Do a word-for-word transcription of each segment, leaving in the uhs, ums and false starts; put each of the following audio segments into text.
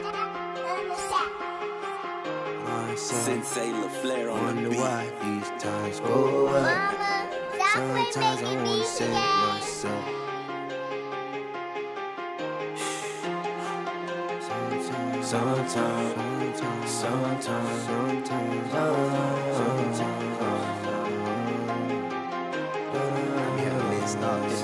Sensei LaFlare on Wonder the beat. why these times go up. Sometimes I wanna save myself. Sometimes, sometimes, sometimes, sometimes, sometimes. I'm here to mix up this.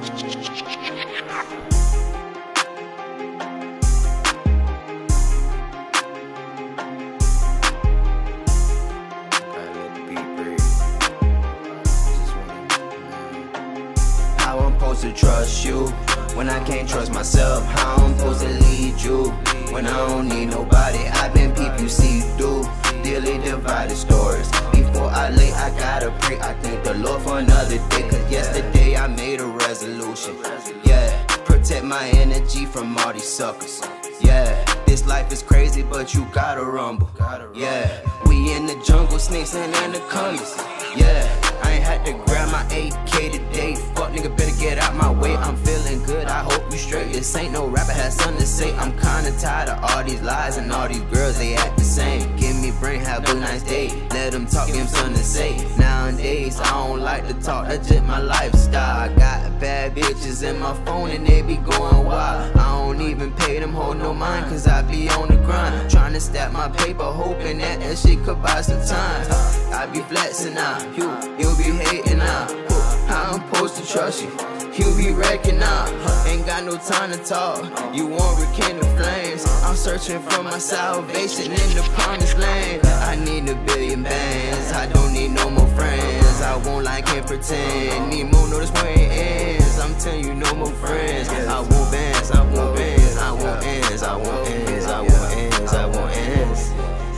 How I'm supposed to trust you when I can't trust myself? How I'm supposed to lead you when I don't need nobody? I've been peep you see through dearly divided stories. Before I lay, I gotta pray. I thank the Lord for another day, cause yesterday I made a resolution. Yeah, protect my energy from all these suckers. Yeah, this life is crazy, but you gotta rumble. Yeah, we in the jungle, snakes and anacondas. Yeah, I ain't had to grab my A K today. Fuck nigga, better get out my way. I'm feeling good, I hope you straight. This ain't no rapper, has something to say. I'm kinda tired of all these lies and all these girls, they act the same. Give me brain, have a nice day. Let them talk, give them something to say. Nowadays, I don't like to talk, that's just my lifestyle. I got bad bitches in my phone and they be going wild. I don't even pay them, hold no mind, cause I be on the grind. Trying to stack my paper, hoping that that shit could buy some time. I be flexing now, you, you be hating now. How I'm supposed to trust you? You be wrecking now. Ain't got no time to talk. You won't rekindle flames. I'm searching for my salvation in the promised land. I need a billion bands. I don't need no more friends. I won't lie, can't pretend. Need more, notice where it ends. I'm telling you, no more friends. I want bands, I want bands, I want ends, I want ends, I want ends, I want ends.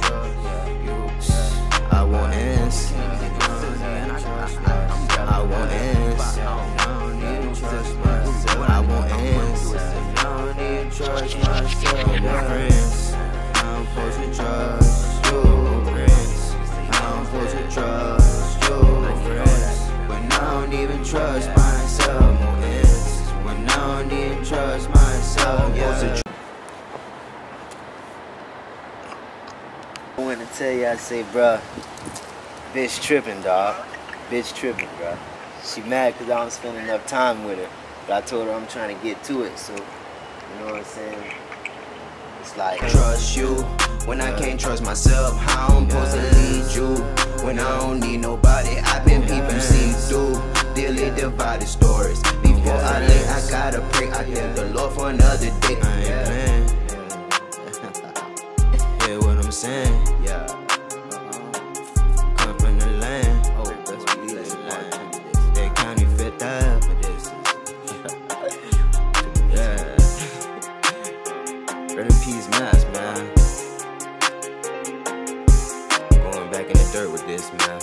I want ends. I want ends. I want ends. I don't need to trust myself. My friends, I'm supposed to trust you. Friends, I'm supposed to trust you. Friends, when I don't even trust myself. Ends, when I don't even trust myself. Yeah. I want to tell you, I say, bruh, bitch tripping, dog. Bitch tripping, bruh. She mad because I don't spend enough time with her. But I told her I'm trying to get to it, so, you know what I'm saying? It's like, trust you when I can't trust myself. How I'm supposed to lead you when I don't need nobody? I've been peeping, see through dearly divided stories. Before I lay, I gotta pray. I thank the Lord for another day. Yeah, hear what I'm saying? Yeah. Come from the land. Oh, that's me, that's land. That county fit that. Yeah. Rest in peace, Mass, man. Going back in the dirt with this, man.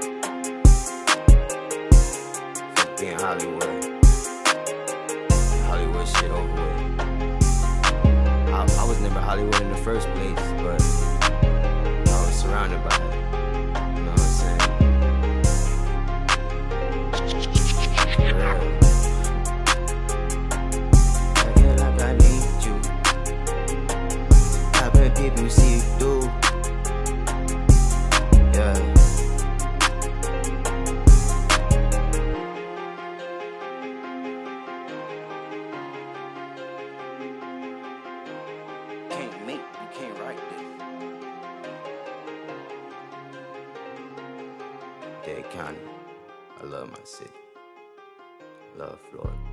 Fuck being Hollywood. Hollywood shit over with. I, I was never Hollywood in the first place, but I was surrounded by it. You know what I'm saying? Yeah. I feel like I need you. I've been people see through. Yeah. Can't make, you can't write this. Dade County, I love my city. Love Florida.